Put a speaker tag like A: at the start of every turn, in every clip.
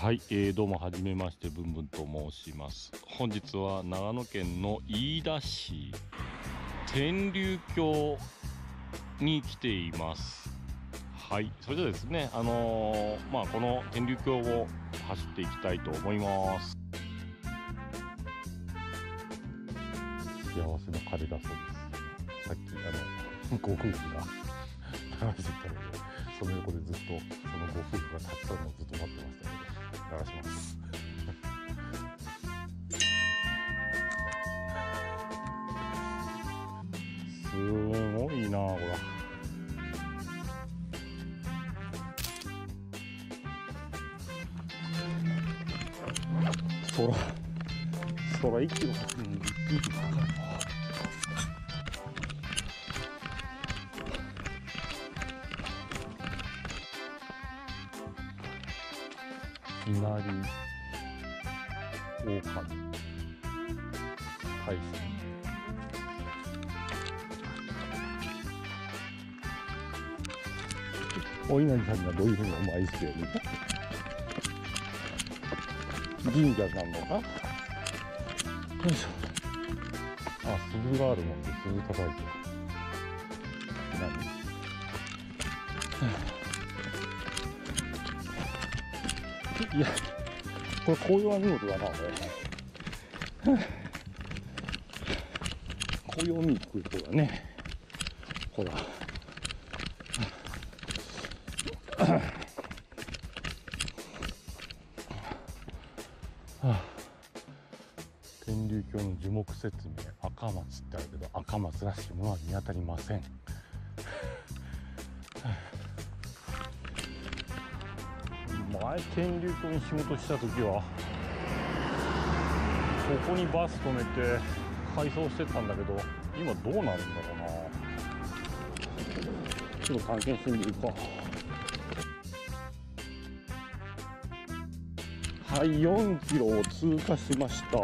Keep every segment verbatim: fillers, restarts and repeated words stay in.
A: はい、えー、どうもはじめまして、ぶんぶんと申します。本日は長野県の飯田市天竜峡に来ています。はい、それではですね、あのー、まあこの天竜峡を走っていきたいと思います。幸せの鐘だそうです。さっきあのご夫婦が話してたので、その横でずっとそのご夫婦がたくさんのをずっと待ってましたので流します。すごいなほら。空空一キロかけるのにいっぷんかかるな。いきなり狼大使お稲荷さんにはどういうふうにお参りしてるのか、神社なのか。よいしょ。あ、鈴があるもんで鈴叩いてる。何いや、これ紅葉は見事だな、これ。紅葉を見に来る人だね。ほら。はあ、天竜峡の樹木説明、赤松ってあるけど赤松らしいものは見当たりません。前天竜峡に仕事した時はここにバス止めて改装してたんだけど、今どうなるんだろうな。ちょっと探検してみるか。はい、よんキロを通過しました。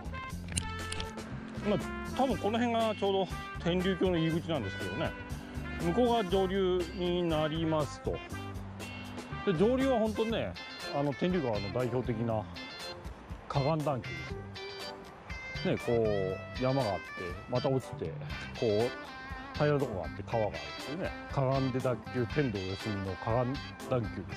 A: まあ多分この辺がちょうど天竜峡の入り口なんですけどね、向こうが上流になりますと。で上流は本当ね、あの天竜川の代表的な河岸段丘ですよね。こう山があってまた落ちて、こう平らなとこがあって川があるっていうね、河岸で脱臼、天童よしみの河岸段丘です。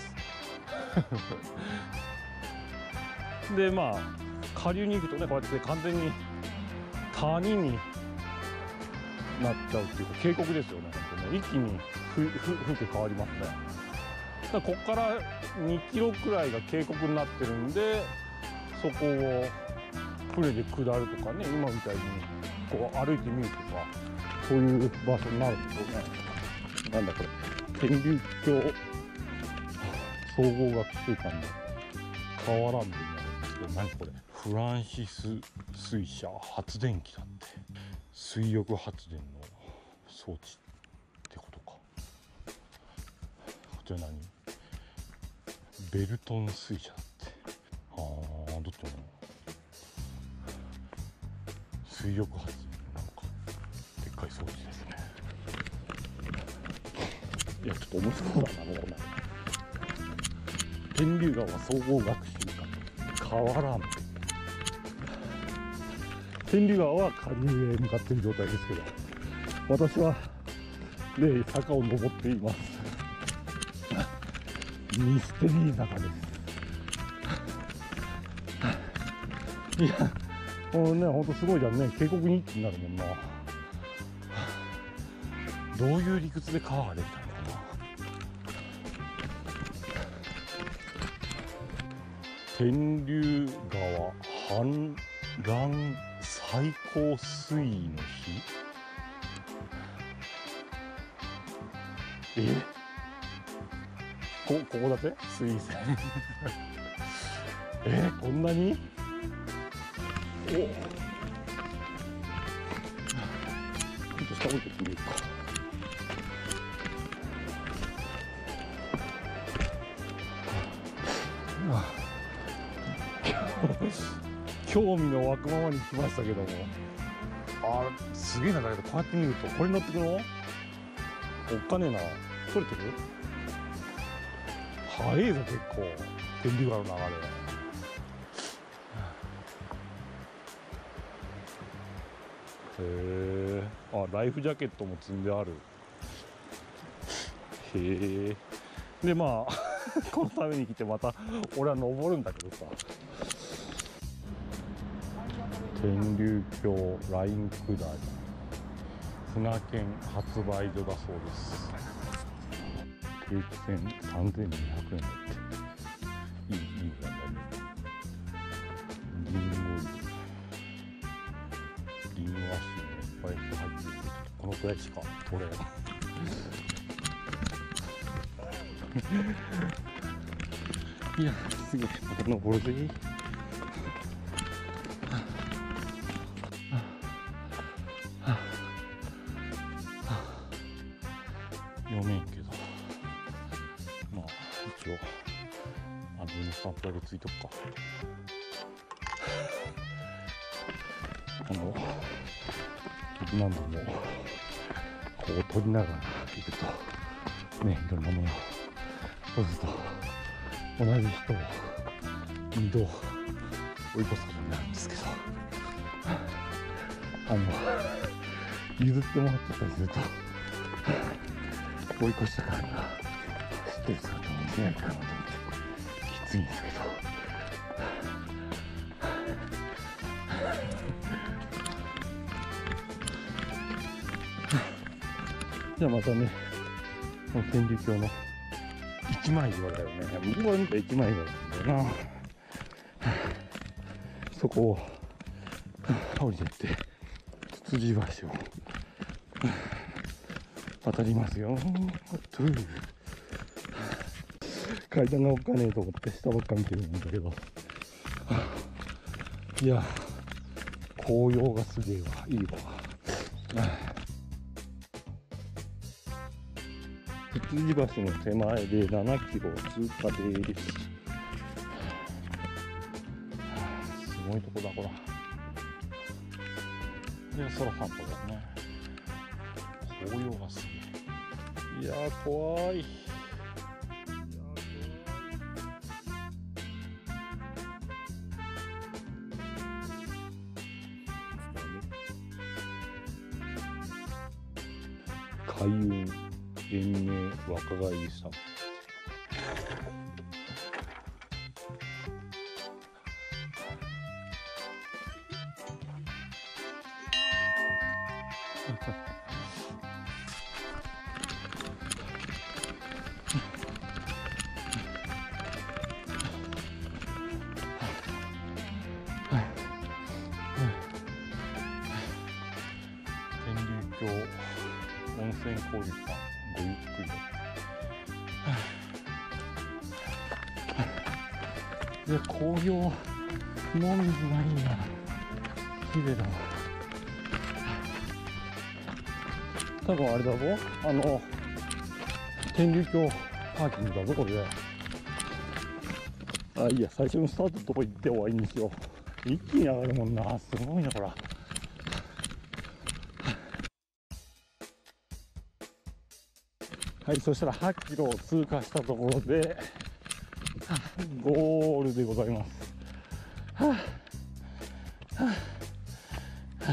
A: でまあ下流に行くとね、こうやって完全に谷になっちゃうっていうか渓谷ですよね。本当ね、一気に風景変わりますね。だからここからにキロくらいが渓谷になってるんで、そこを船で下るとかね、今みたいにこう歩いてみるとか、そういう場所になるんですよね。なんだこれ、天竜峡総合学習館の河原んでになるんですけど、何これ、フランシス水車発電機だって。水力発電の装置ってことか。こちら何、ベルトン水車だって。ああ、どっちも水力発電のなんかでっかい装置ですね。いや、ちょっと面白そうだな、もうね。天竜川総合学習館河原。天竜川は下流へ向かっている状態ですけど、私はね、坂を登っています。ミステリー坂です。いや、このね、ほんとすごいじゃんね。渓谷に一気になるもんな。どういう理屈で川ができたのかな。天竜川氾濫最高水位の日。えこ, ここだって水位線えー、こんなに。おちょっと下降りてみるか。興味の湧くままに来ましたけども、あーすげえな。だけどこうやって見るとこれに乗ってくのおっかねえな。取れてる。早いぞ結構天竜川の流れ。 へえ。あ、ライフジャケットも積んである。へえ。でまあこのために来てまた俺は登るんだけどさ、天竜峡ライン下り船券発売所だそうです。定期船さんぜんにひゃくえんだって。いいいい値段だね。リンゴリンゴアッシュもいっぱい入ってるけど、このくらいしか取れないいやすげえ、また登るぜ。読めんけど、まあ一応アルミのスタンプだけついとくか。あの何度もこう撮りながら行くとね、いろんなものを、そうすると同じ人をにど追い越すことになるんですけど、あの譲ってもらっちゃったりすると追い越したからには走ってる姿を見せないかなと思ってきついんですけど、じゃあまたね、この天竜峡の一枚岩だよね。僕が見た一枚岩なんだよな。そこを降りてってつつじ橋を渡りますよ。階段がおっかねえと思って下ばっか見てるんだけど、いや紅葉がすげえわ、いいわ。つつじ橋の手前でななキロ通過です。すごいとこだこら。で空散歩だね。紅葉がすげえ。いやー怖い。開運延命若返りさん。天竜峡温泉交流館ごゆっくり。いや紅葉の水がいいな、綺麗だわ。多分あれだぞ、あの天竜峡パーキングだぞこれで。あ、いいや、最初のスタートのとこ行って終わりにしよう。一気に上がるもんな、すごいなこら。はい、そしたらはちキロを通過したところでゴールでございます。はあはあはあ、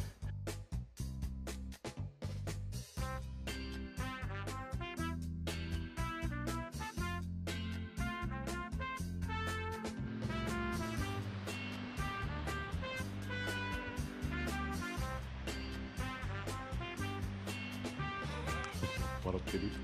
A: 笑ってる。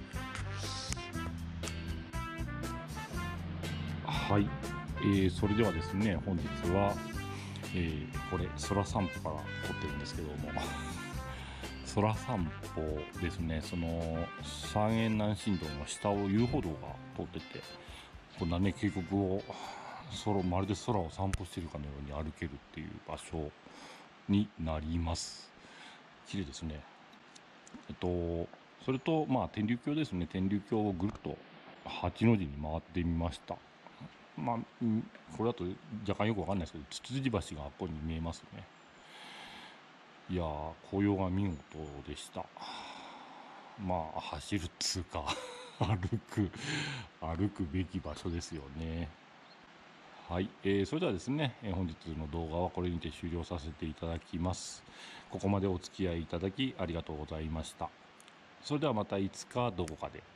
A: はい、えー、それではですね、本日は、えー、これ空散歩から撮ってるんですけども空散歩ですね、その三遠南新道の下を遊歩道が通ってて、こんなね渓谷を空まるで空を散歩しているかのように歩けるっていう場所になります。綺麗ですね。えっとそれとまあ天竜峡ですね、天竜峡をぐるっと八の字に回ってみました。まあこれだと若干よくわかんないですけど、つつじ橋がここに見えますね。いやー紅葉が見事でした。まあ走るっつうか歩く歩くべき場所ですよね。 はい、えー、それではですね、えー本日の動画はこれにて終了させていただきます。ここまでお付き合いいただきありがとうございました。それではまたいつかどこかで。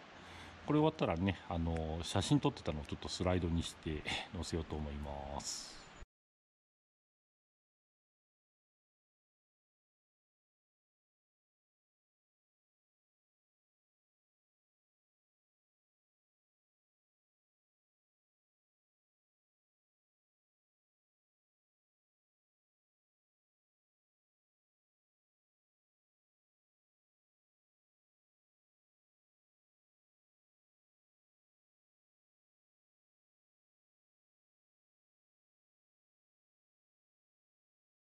A: これ終わったらね、あの写真撮ってたのをちょっとスライドにして載せようと思います。